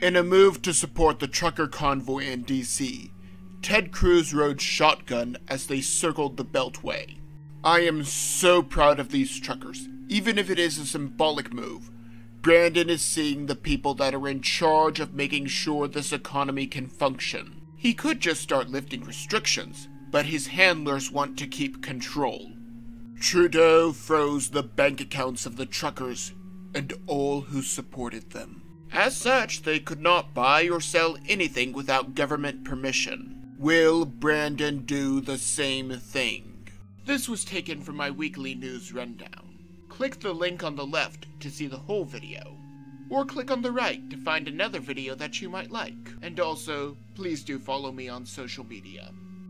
In a move to support the trucker convoy in D.C., Ted Cruz rode shotgun as they circled the Beltway. I am so proud of these truckers, even if it is a symbolic move. Brandon is seeing the people that are in charge of making sure this economy can function. He could just start lifting restrictions, but his handlers want to keep control. Trudeau froze the bank accounts of the truckers and all who supported them. As such, they could not buy or sell anything without government permission. Will Brandon do the same thing? This was taken from my weekly news rundown. Click the link on the left to see the whole video, or click on the right to find another video that you might like. And also, please do follow me on social media.